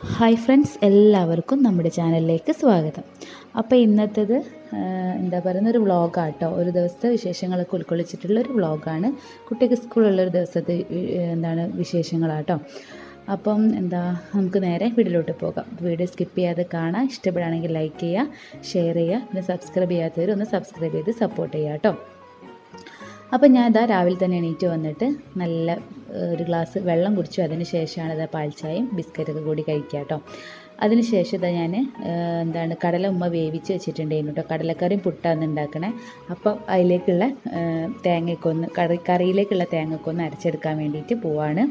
Hi friends, എല്ലാവർക്കും നമ്മുടെ ചാനലിലേക്ക് സ്വാഗതം. അപ്പോൾ ഇന്നത്തേത് എന്താ പറയുന്നൊരു വ്ളോഗാട്ടോ. ഒരു ദിവസത്തെ വിശേഷങ്ങളൊക്കെ ഉൾക്കൊള്ളിച്ചിട്ടുള്ളൊരു വ്ളോഗാണ്. കുട്ടിക്ക് സ്കൂളുള്ളൊരു ദിവസത്തെ വിശേഷങ്ങളാട്ടോ. അപ്പം നമുക്ക് നേരെ വീഡിയോയിലോട്ട് പോകാം. വീഡിയോ സ്കിപ്പ് ചെയ്യാതെ കാണാം. ഇഷ്ടപ്പെടുകയാണെങ്കിൽ ലൈക്ക് ചെയ്യുക, ഷെയർ ചെയ്യുക, പിന്നെ സബ്സ്ക്രൈബ് ചെയ്യാത്തവർ ഒന്ന് സബ്സ്ക്രൈബ് ചെയ്ത് സപ്പോർട്ട് ചെയ്യുക കേട്ടോ. അപ്പം ഞാൻ രാവിലെ തന്നെ എണീറ്റ് വന്നിട്ട് നല്ല ഒരു ഗ്ലാസ് വെള്ളം കുടിച്ചു. അതിന് ശേഷമാണ് പാൽച്ചായയും ബിസ്ക്കറ്റൊക്കെ കൂടി കഴിക്കുക കേട്ടോ. അതിന് ശേഷം ഞാൻ കടല ഉമ്മ വേവിച്ച് വെച്ചിട്ടുണ്ടായിരുന്നു കേട്ടോ. കടലക്കറിയും പുട്ടാണ് ഉണ്ടാക്കണേ. അപ്പം അതിലേക്കുള്ള കറിയിലേക്കുള്ള തേങ്ങക്കൊന്ന് അരച്ചെടുക്കാൻ വേണ്ടിയിട്ട് പോവാണ്.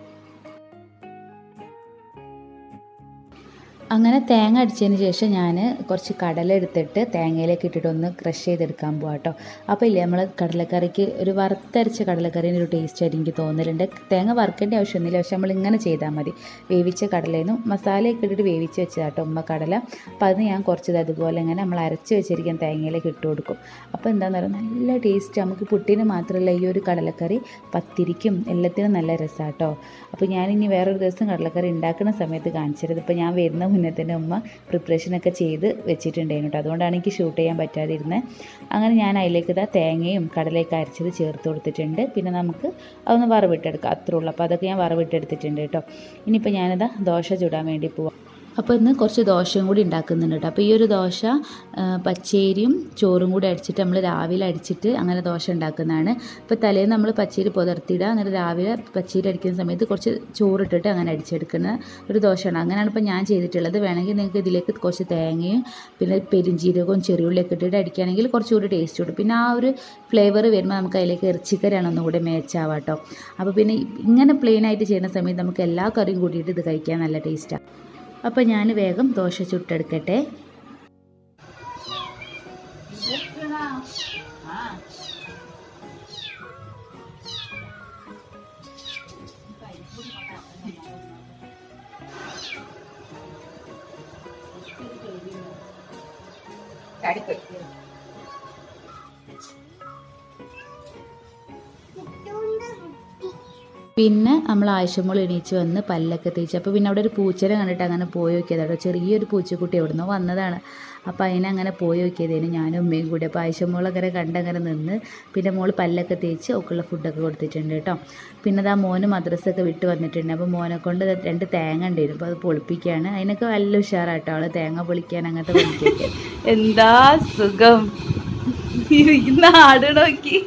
അങ്ങനെ തേങ്ങ അടിച്ചതിന് ശേഷം ഞാൻ കുറച്ച് കടല എടുത്തിട്ട് തേങ്ങയിലേക്ക് ഇട്ടിട്ട് ഒന്ന് ക്രഷ് ചെയ്തെടുക്കാൻ പോകാം കേട്ടോ. അപ്പോൾ ഇല്ലേ, നമ്മൾ കടലക്കറിക്ക് ഒരു വറുത്തരച്ച കടലക്കറിന് ഒരു ടേസ്റ്റ് ആയിട്ട് എനിക്ക് തോന്നലുണ്ട്. തേങ്ങ വറുക്കേണ്ട ആവശ്യമൊന്നുമില്ല, പക്ഷെ നമ്മളിങ്ങനെ ചെയ്താൽ മതി. വേവിച്ച കടലേന്ന് മസാലയൊക്കെ ഇട്ടിട്ട് വേവിച്ച് വെച്ചതാട്ടോ ഉമ്മ കടല. അപ്പോൾ അത് ഞാൻ കുറച്ചത് അതുപോലെ ഇങ്ങനെ നമ്മൾ അരച്ച് വെച്ചിരിക്കാൻ തേങ്ങയിലേക്ക് ഇട്ട് കൊടുക്കും. അപ്പോൾ എന്താണെന്ന് പറയുക, നല്ല ടേസ്റ്റ്. നമുക്ക് പുട്ടിന് മാത്രമല്ല, ഈ ഒരു കടലക്കറി പത്തിരിക്കും എല്ലാത്തിനും നല്ല രസമാണ് കേട്ടോ. അപ്പോൾ ഞാനിനി വേറൊരു ദിവസം കടലക്കറി ഉണ്ടാക്കുന്ന സമയത്ത് കാണിച്ചിരുന്നത്. ഇപ്പോൾ ഞാൻ വരുന്ന മുന്നേ തന്നെ ഉമ്മ പ്രിപ്പറേഷനൊക്കെ ചെയ്ത് വെച്ചിട്ടുണ്ടായിരുന്നു കേട്ടോ. അതുകൊണ്ടാണ് എനിക്ക് ഷൂട്ട് ചെയ്യാൻ പറ്റാതിരുന്നത്. അങ്ങനെ ഞാൻ അതിലേക്ക് തേങ്ങയും കടലയൊക്കെ അരച്ചത് ചേർത്ത് കൊടുത്തിട്ടുണ്ട്. പിന്നെ നമുക്ക് അതൊന്ന് വറവിട്ടെടുക്കാം, അത്രേ ഉള്ളൂ. അപ്പോൾ അതൊക്കെ ഞാൻ വറവിട്ടെടുത്തിട്ടുണ്ട് കേട്ടോ. ഇനിയിപ്പോൾ ഞാനിതാ ദോശ ചുടാൻ വേണ്ടി പോവാം. അപ്പോൾ ഇന്ന് കുറച്ച് ദോശയും കൂടി ഉണ്ടാക്കുന്നുണ്ട് കേട്ടോ. അപ്പോൾ ഈ ഒരു ദോശ പച്ചരിയും ചോറും കൂടി അടിച്ചിട്ട് നമ്മൾ രാവിലെ അടിച്ചിട്ട് അങ്ങനെ ദോശ ഉണ്ടാക്കുന്നതാണ്. ഇപ്പോൾ തലേന്ന് നമ്മൾ പച്ചരി പുതർത്തിയിടുക, എന്നിട്ട് രാവിലെ പച്ചരി അടിക്കുന്ന സമയത്ത് കുറച്ച് ചോറിട്ടിട്ട് അങ്ങനെ അടിച്ചെടുക്കുന്ന ഒരു ദോശയാണ്. അങ്ങനെയാണ് ഇപ്പോൾ ഞാൻ ചെയ്തിട്ടുള്ളത്. വേണമെങ്കിൽ നിങ്ങൾക്ക് ഇതിലേക്ക് കുറച്ച് തേങ്ങയും പിന്നെ പെരിഞ്ചീരകവും ചെറിയുള്ളിയൊക്കെ ഇട്ടിട്ട് അടിക്കുകയാണെങ്കിൽ കുറച്ചുകൂടി ടേസ്റ്റ് കൊടുക്കും. പിന്നെ ആ ഒരു ഫ്ലേവർ വരുമ്പോൾ നമുക്ക് അതിലേക്ക് ഇറച്ചിക്കറിയാണ് ഒന്നുകൂടി മേച്ചാവാം കേട്ടോ. അപ്പോൾ പിന്നെ ഇങ്ങനെ പ്ലെയിനായിട്ട് ചെയ്യുന്ന സമയത്ത് നമുക്ക് എല്ലാ കറിയും കൂടിയിട്ട് ഇത് കഴിക്കാൻ നല്ല ടേസ്റ്റാണ്. അപ്പോൾ ഞാൻ വേഗം ദോശ ചുട്ടെടുക്കട്ടെ. പിന്നെ നമ്മൾ ആയിഷമോൾ എണീച്ച് വന്ന് പല്ലൊക്കെ തേച്ച്. അപ്പോൾ പിന്നെ അവിടെ ഒരു പൂച്ചനെ കണ്ടിട്ട് അങ്ങനെ പോയി നോക്കിയതാട്ടോ. ചെറിയൊരു പൂച്ചക്കുട്ടി എവിടുന്നോ വന്നതാണ്. അപ്പോൾ അതിനങ്ങനെ പോയി നോക്കിയതേനും ഞാനും ഉമ്മയും കൂടി. അപ്പോൾ ആയിഷമോളങ്ങനെ കണ്ടങ്ങനെ നിന്ന് പിന്നെ മോൾ പല്ലൊക്കെ തേച്ച് ഒക്കെയുള്ള ഫുഡൊക്കെ കൊടുത്തിട്ടുണ്ട് കേട്ടോ. പിന്നെ മോന് മദ്രസൊക്കെ വിട്ട് വന്നിട്ടുണ്ട്. അപ്പോൾ മോനെ കൊണ്ട് 2 തേങ്ങ ഉണ്ടായിരുന്നു. അപ്പോൾ അത് പൊളിപ്പിക്കുകയാണ്. അതിനൊക്കെ നല്ല ഉഷാറാട്ടോ ആൾ തേങ്ങ പൊളിക്കാൻ, അങ്ങനത്തെ പൊളിക്കൊക്കെ. എന്താ സുഖം ഇരിക്കുന്ന ആട് നോക്കി.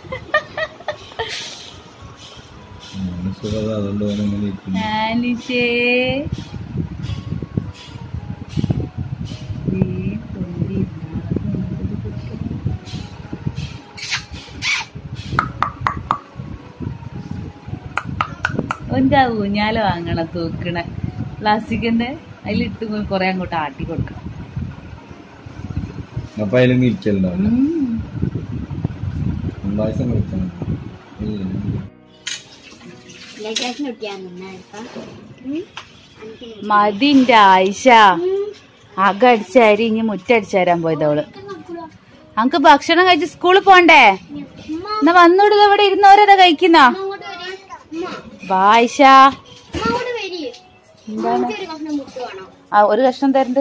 ഓൻ്റെ ഊഞ്ഞാല് വാങ്ങണം, തൂക്കണ പ്ലാസ്റ്റിക്കിന്റെ. അതിലിട്ട് കൊറേ അങ്ങോട്ട് ആട്ടി കൊടുക്കണം. മതിന്റെ ആയിഷ അകടിച്ചാരി ഇനി മുറ്റടിച്ചാരാൻ പോയതവള്. അങ്ക് ഭക്ഷണം കഴിച്ച് സ്കൂളിൽ പോണ്ടേ? എന്നാ വന്നോട് ഇവിടെ ഇരുന്നോരതാ കഴിക്കുന്ന ആയിഷ. എന്താണ് ഒരു കഷ്ണം തരണ്ട്?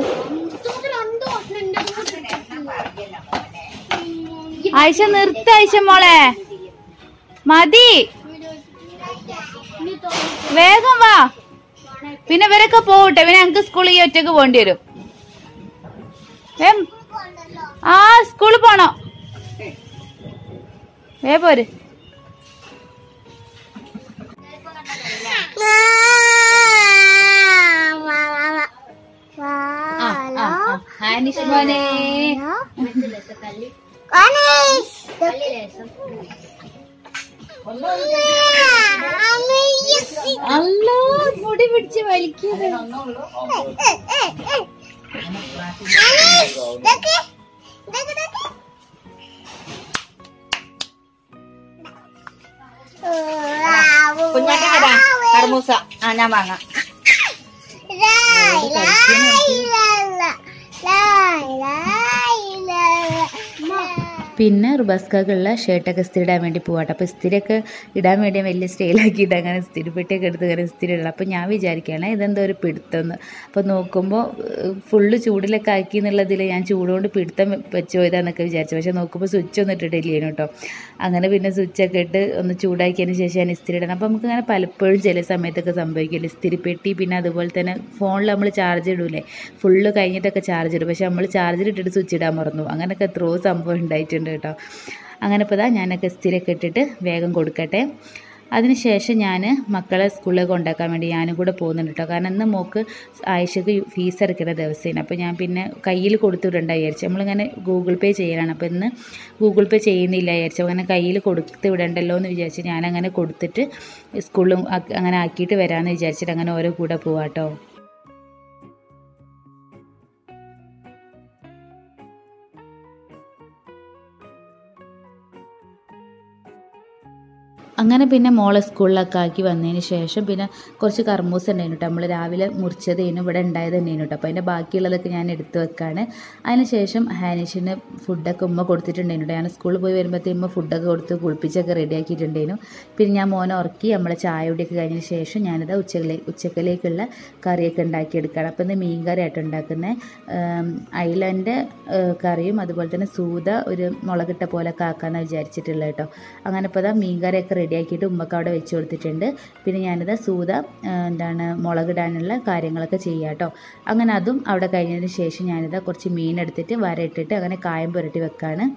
ആയിഷ നിർത്ത, ആയിഷ മോളെ മതി, വേഗം വാ. പിന്നെ ഇവരൊക്കെ പോവട്ടെ, പിന്നെ ഞങ്ങക്ക് സ്കൂളിൽ ഈ ഒറ്റക്ക് പോകേണ്ടി വരും. ആ സ്കൂളിൽ പോണോ? പോര്. ഹാനിഷ് മോനെ, അല്ലോ മുടി പിടിച്ച് വലിക്കുന്നത്. കുഞ്ഞാറ്റ കർമൂസ ഞാൻ വാങ്ങാം. പിന്നെ റുബസ്കക്കുള്ള ഷർട്ടൊക്കെ ഇസ്തിരി ഇടാൻ വേണ്ടി പോവാട്ടോ. അപ്പോൾ ഇസ്തിരിയൊക്കെ ഇടാൻ വേണ്ടി വലിയ സ്റ്റൈലാക്കിയിട്ട് അങ്ങനെ ഇസ്തിരി പെട്ടിയൊക്കെ എടുത്ത് അങ്ങനെ ഇസ്തിരി ഇടണം. അപ്പോൾ ഞാൻ വിചാരിക്കുകയാണ് ഇതെന്തോ ഒരു പിടുത്തമെന്ന്. അപ്പോൾ നോക്കുമ്പോൾ ഫുള്ള് ചൂടിലൊക്കെ ആക്കി എന്നുള്ളതിൽ ഞാൻ ചൂടുകൊണ്ട് പിടുത്തം വെച്ച് പോയതാന്നൊക്കെ വിചാരിച്ചു. പക്ഷേ നോക്കുമ്പോൾ സ്വിച്ച് ഒന്നും ഇട്ടിട്ടില്ലേനു കേട്ടോ. അങ്ങനെ പിന്നെ സ്വിച്ചൊക്കെ ഇട്ട് ഒന്ന് ചൂടാക്കിയതിന് ശേഷം ഞാൻ ഇസ്തിരി ഇടണം. അപ്പോൾ നമുക്ക് അങ്ങനെ പലപ്പോഴും ചില സമയത്തൊക്കെ സംഭവിക്കില്ല. ഇസ്തിരി പെട്ടി പിന്നെ അതുപോലെ തന്നെ ഫോണിൽ നമ്മൾ ചാർജ് ഇടൂലേ, ഫുള്ള് കഴിഞ്ഞിട്ടൊക്കെ ചാർജ് ഇടും. പക്ഷേ നമ്മൾ ചാർജർ ഇട്ടിട്ട് സ്വിച്ച് ഇടാൻ മറന്നു. അങ്ങനെയൊക്കെ എത്രയോ സംഭവം ഉണ്ടായിട്ടുണ്ട് കേട്ടോ. അങ്ങനെ ഇപ്പോൾ ഞാനൊക്കെ ഇസ്തിരിയൊക്കെ ഇട്ടിട്ട് വേഗം കൊടുക്കട്ടെ. അതിനുശേഷം ഞാൻ മക്കളെ സ്കൂളിൽ കൊണ്ടാക്കാൻ വേണ്ടി ഞാനും കൂടെ പോകുന്നുണ്ട് കേട്ടോ. കാരണം ഇന്ന് മോൾക്ക് ആയിഷക്ക് ഫീസ് അടയ്ക്കുന്ന ദിവസമാണ്. അപ്പോൾ ഞാൻ പിന്നെ കയ്യിൽ കൊടുത്തു വിടണ്ട വിചാരിച്ചു. നമ്മളിങ്ങനെ ഗൂഗിൾ പേ ചെയ്യലാണ്. അപ്പോൾ ഇന്ന് ഗൂഗിൾ പേ ചെയ്യുന്നില്ല വിചാരിച്ചു. അങ്ങനെ കയ്യിൽ കൊടുത്ത് വിടണ്ടല്ലോ എന്ന് വിചാരിച്ച് ഞാനങ്ങനെ കൊടുത്തിട്ട് സ്കൂളിലും അങ്ങനെ ആക്കിയിട്ട് വരാമെന്ന് വിചാരിച്ചിട്ട് അങ്ങനെ ഓരോ കൂടെ പോവാം കേട്ടോ. അങ്ങനെ പിന്നെ മോളെ സ്കൂളിലൊക്കെ ആക്കി വന്നതിന് ശേഷം പിന്നെ കുറച്ച് കർമൂസ ഉണ്ടായിരുന്നു കേട്ടോ. നമ്മൾ രാവിലെ മുറിച്ചതേനും ഇവിടെ ഉണ്ടായത് തന്നെയാണ് കേട്ടോ. അപ്പോൾ അതിൻ്റെ ബാക്കിയുള്ളതൊക്കെ ഞാൻ എടുത്ത് വെക്കാണ്. അതിന് ശേഷം ഹാനിഷിന് ഫുഡൊക്കെ ഉമ്മ കൊടുത്തിട്ടുണ്ടായിരുന്നു കേട്ടോ. ഞാൻ സ്കൂളിൽ പോയി വരുമ്പോഴത്തേക്കും ഉമ്മ ഫുഡൊക്കെ കൊടുത്ത് കുളിപ്പിച്ചൊക്കെ റെഡിയാക്കിയിട്ടുണ്ടായിരുന്നു. പിന്നെ ഞാൻ മോനെ ഉറക്കി നമ്മളെ ചായ കുടിയൊക്കെ കഴിഞ്ഞതിന് ശേഷം ഞാനിത് ഉച്ചക്കലേക്കുള്ള കറിയൊക്കെ ഉണ്ടാക്കിയെടുക്കുകയാണ്. അപ്പോൾ ഇന്ന് മീൻ കറിയായിട്ട് ഉണ്ടാക്കുന്നത് അയിലൻ്റെ കറിയും അതുപോലെ തന്നെ സൂത ഒരു മുളകിട്ട പോലെ ആക്കാമെന്ന് വിചാരിച്ചിട്ടുള്ളത് കേട്ടോ. അങ്ങനെ ഇപ്പോൾ മീൻ കറിയൊക്കെ റെഡിയാക്കിയിട്ട് ഉമ്മക്ക് അവിടെ വെച്ച് കൊടുത്തിട്ടുണ്ട്. പിന്നെ ഞാനിത് സൂത മുളകിടാനുള്ള കാര്യങ്ങളൊക്കെ ചെയ്യാം കേട്ടോ. അങ്ങനെ അതും അവിടെ കഴിഞ്ഞതിന് ശേഷം ഞാനിത് കുറച്ച് മീൻ എടുത്തിട്ട് വരയിട്ടിട്ട് അങ്ങനെ കായം പുരട്ടി വെക്കാണ്.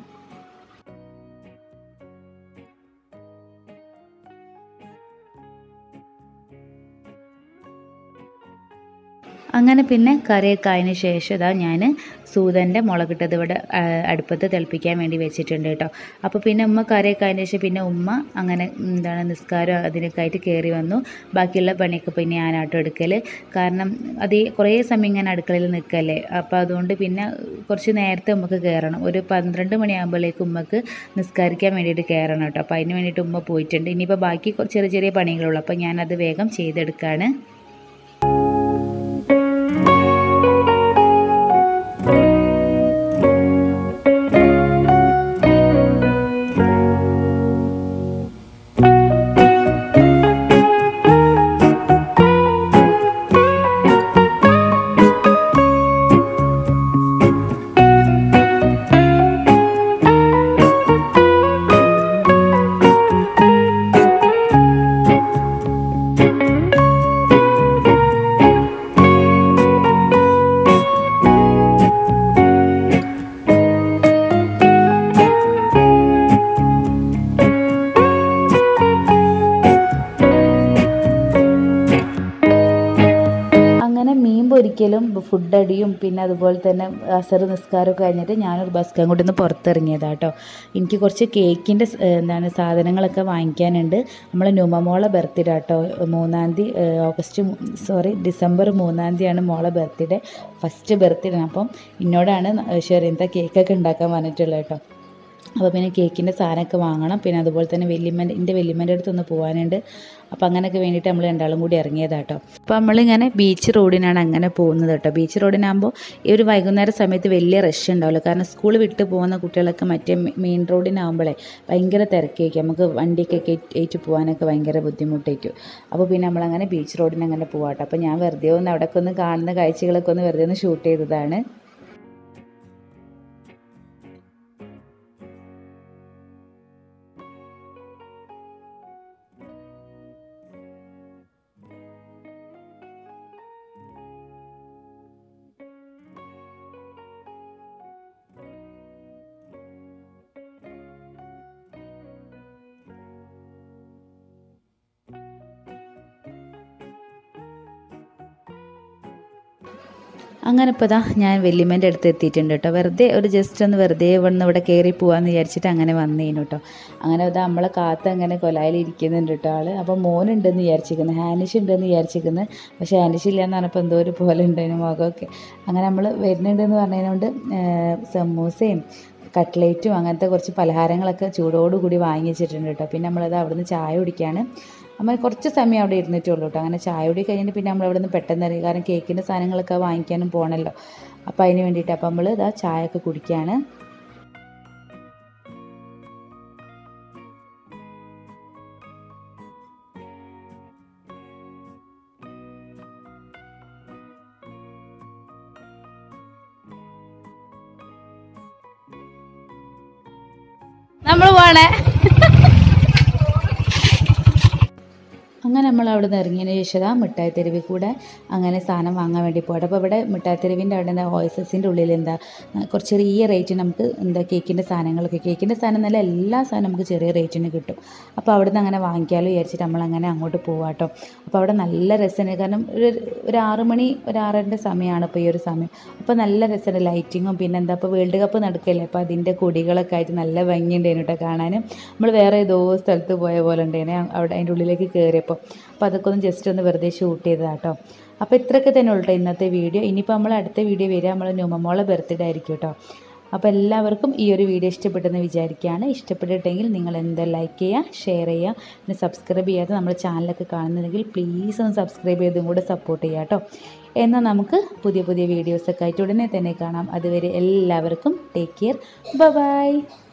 അങ്ങനെ പിന്നെ കറിയൊക്കെ ആയതിന് ശേഷം ഞാൻ സൂതൻ്റെ മുളകിട്ടത് ഇവിടെ അടുപ്പത്ത് തിളപ്പിക്കാൻ വേണ്ടി വെച്ചിട്ടുണ്ട് കേട്ടോ. അപ്പോൾ പിന്നെ ഉമ്മ കറിയൊക്കെ ആയതിന് ശേഷം പിന്നെ ഉമ്മ അങ്ങനെ നിസ്കാരം അതിനൊക്കെ ആയിട്ട് കയറി വന്നു. ബാക്കിയുള്ള പണിയൊക്കെ പിന്നെ ഞാനാട്ടോ എടുക്കൽ. കാരണം അത് കുറേ സമയം ഇങ്ങനെ അടുക്കളയിൽ നിൽക്കല്ലേ. അപ്പോൾ അതുകൊണ്ട് പിന്നെ കുറച്ച് നേരത്തെ ഉമ്മക്ക് കയറണം. ഒരു 12 മണിയാകുമ്പോഴേക്കും ഉമ്മക്ക് നിസ്കരിക്കാൻ വേണ്ടിയിട്ട് കയറണം കേട്ടോ. അപ്പോൾ അതിന് വേണ്ടിയിട്ട് ഉമ്മ പോയിട്ടുണ്ട്. ഇനിയിപ്പോൾ ബാക്കി ചെറിയ ചെറിയ പണികളുള്ളൂ. അപ്പോൾ ഞാനത് വേഗം ചെയ്തെടുക്കുകയാണ്. ഒരിക്കലും ഫുഡടിയും പിന്നെ അതുപോലെ തന്നെ അസർ നിസ്കാരമൊക്കെ കഴിഞ്ഞിട്ട് ഞാനൊരു ബസ്കം കൊണ്ട് ഒന്ന് പുറത്തിറങ്ങിയതാണ് കേട്ടോ. എനിക്ക് കുറച്ച് കേക്കിൻ്റെ സാധനങ്ങളൊക്കെ വാങ്ങിക്കാനുണ്ട്. നമ്മളെ നുമമോളെ ബർത്ത്ഡേ കേട്ടോ. ഡിസംബർ 3 മോളെ ബർത്ത്ഡേ, ഫസ്റ്റ് ബർത്ത്ഡേ. അപ്പം എന്നോടാണ് ഷെറിന്ത കേക്കൊക്കെ ഉണ്ടാക്കാൻ പറഞ്ഞിട്ടുള്ളത് കേട്ടോ. അപ്പോൾ പിന്നെ കേക്കിൻ്റെ സാധനമൊക്കെ വാങ്ങണം. പിന്നെ അതുപോലെ തന്നെ എൻ്റെ വല്യമ്മേൻ്റെ അടുത്തൊന്ന് പോകാനുണ്ട്. അപ്പോൾ അങ്ങനെയൊക്കെ വേണ്ടിയിട്ട് നമ്മൾ രണ്ടാളും കൂടി ഇറങ്ങിയതാട്ടോ. അപ്പോൾ നമ്മളിങ്ങനെ ബീച്ച് റോഡിനാണ് അങ്ങനെ പോകുന്നത് കേട്ടോ. ബീച്ച് റോഡിനാകുമ്പോൾ ഈ ഒരു വൈകുന്നേര സമയത്ത് വലിയ റഷ് ഉണ്ടാവില്ല. കാരണം സ്കൂൾ വിട്ട് പോകുന്ന കുട്ടികളൊക്കെ മറ്റേ മെയിൻ റോഡിനാകുമ്പോഴേ ഭയങ്കര തിരക്കേക്കും. നമുക്ക് വണ്ടിയൊക്കെ ഏറ്റ് പോകാനൊക്കെ ഭയങ്കര ബുദ്ധിമുട്ടേക്കും. അപ്പോൾ പിന്നെ നമ്മളങ്ങനെ ബീച്ച് റോഡിന് അങ്ങനെ പോകാട്ടോ. അപ്പോൾ ഞാൻ വെറുതെ ഒന്ന് അവിടെയൊക്കെ ഒന്ന് കാണുന്ന കാഴ്ചകളൊക്കെ ഒന്ന് വെറുതെ ഒന്ന് ഷൂട്ട് ചെയ്തതാണ്. അങ്ങനെ ഇപ്പോൾ ഞാൻ വല്യമ്മേൻ്റെ അടുത്ത് എത്തിയിട്ടുണ്ട് കേട്ടോ. വെറുതെ ജസ്റ്റ് ഒന്ന് വെറുതെ ഇവിടെ കയറി പോകാമെന്ന് വിചാരിച്ചിട്ട് അങ്ങനെ വന്നേനു കേട്ടോ. അങ്ങനെ നമ്മളെ കാത്ത അങ്ങനെ കൊലായിലിരിക്കുന്നുണ്ട് കേട്ടോ ആൾ. അപ്പോൾ മോനുണ്ടെന്ന് വിചാരിച്ചിരിക്കുന്നത്, ഹാനിഷ് ഉണ്ടെന്ന് വിചാരിച്ചിരിക്കുന്നത്. പക്ഷേ ഹാനിഷ് ഇല്ലയെന്ന് പറഞ്ഞപ്പോൾ എന്തോ ഒരു പോലെ ഉണ്ടായിരുന്നു മുഖമൊക്കെ. അങ്ങനെ നമ്മൾ വരുന്നുണ്ടെന്ന് പറഞ്ഞതിനോണ്ട് സമൂസയും കട്ട്ലേറ്റും അങ്ങനത്തെ കുറച്ച് പലഹാരങ്ങളൊക്കെ ചൂടോടുകൂടി വാങ്ങി വെച്ചിട്ടുണ്ട് കേട്ടോ. പിന്നെ നമ്മളത് അവിടുന്ന് ചായ കുടിക്കുകയാണ്. നമ്മൾ കുറച്ച് സമയം അവിടെ ഇരുന്നിട്ടേ ഉള്ളൂ കേട്ടോ. അങ്ങനെ ചായ കുടി കഴിഞ്ഞിട്ട് പിന്നെ നമ്മൾ അവിടെ നിന്ന് പെട്ടെന്ന് ഇറങ്ങി. കാരണം കേക്കിൻ്റെ സാധനങ്ങളൊക്കെ വാങ്ങിക്കാനും പോകണമല്ലോ. അപ്പോൾ അതിന് വേണ്ടിയിട്ട് അപ്പോൾ നമ്മൾ ചായ ഒക്കെ കുടിക്കുകയാണ്. നമ്മൾ അവിടെ നിന്ന് ഇറങ്ങിയതിന് ശേഷം മിഠായി തെരുവിൽ കൂടെ അങ്ങനെ സാധനം വാങ്ങാൻ വേണ്ടി പോകട്ടെ. അപ്പോൾ ഇവിടെ മിഠായി തെരുവിൻ്റെ അവിടെ എന്താ ഓയസസിൻ്റെ ഉള്ളിൽ എന്താ കുറച്ച് ചെറിയ റേറ്റിന് നമുക്ക് എന്താ കേക്കിൻ്റെ സാധനം നല്ല എല്ലാ സാധനം നമുക്ക് ചെറിയ റേറ്റിന് കിട്ടും. അപ്പോൾ അവിടെ നിന്ന് അങ്ങനെ വാങ്ങിക്കാമല്ലോ വിചാരിച്ചിട്ട് നമ്മളങ്ങനെ അങ്ങോട്ട് പോവാം കേട്ടോ. അപ്പോൾ അവിടെ നല്ല രസമാണ്, കാരണം ഒരു 6 മണി ഒരു 6:30 സമയമാണ് ഇപ്പോൾ ഈ ഒരു സമയം. അപ്പോൾ നല്ല രസമുണ്ട് ലൈറ്റിങ്ങും, പിന്നെ എന്താ ഇപ്പോൾ വേൾഡ് കപ്പ് നടക്കില്ലേ, അപ്പോൾ അതിൻ്റെ കൊടികളൊക്കെ ആയിട്ട് നല്ല ഭംഗിയുണ്ടായിരുന്നു കേട്ടോ കാണാൻ. നമ്മൾ വേറെ ഏതോ സ്ഥലത്ത് പോയ പോലെ ഉണ്ടായിരുന്നു അവിടെ അതിൻ്റെ ഉള്ളിലേക്ക് കയറിയപ്പോൾ. അപ്പോൾ അതൊക്കെ ഒന്ന് ജസ്റ്റ് ഒന്ന് വെറുതെ ഷൂട്ട് ചെയ്തതാണ് കേട്ടോ. അപ്പോൾ ഇത്രയൊക്കെ തന്നെ ഉള്ളൂ ഇന്നത്തെ വീഡിയോ. ഇനിയിപ്പോൾ നമ്മൾ അടുത്ത വീഡിയോ വരിക നമ്മൾ ന്യൂമമോളെ ബർത്ത്ഡേ ആയിരിക്കും കേട്ടോ. അപ്പോൾ എല്ലാവർക്കും ഈ ഒരു വീഡിയോ ഇഷ്ടപ്പെട്ടെന്ന് വിചാരിക്കുകയാണ്. ഇഷ്ടപ്പെട്ടിട്ടെങ്കിൽ നിങ്ങൾ എന്താ ലൈക്ക് ചെയ്യുക, ഷെയർ ചെയ്യുക, പിന്നെ സബ്സ്ക്രൈബ് ചെയ്യാതെ നമ്മുടെ ചാനലൊക്കെ കാണുന്നുണ്ടെങ്കിൽ പ്ലീസ് ഒന്ന് സബ്സ്ക്രൈബ് ചെയ്തും കൂടെ സപ്പോർട്ട് ചെയ്യുക കേട്ടോ. എന്നാൽ നമുക്ക് പുതിയ പുതിയ വീഡിയോസൊക്കെ ആയിട്ട് ഉടനെ തന്നെ കാണാം. അതുവരെ എല്ലാവർക്കും ടേക്ക് കെയർ, ബൈ.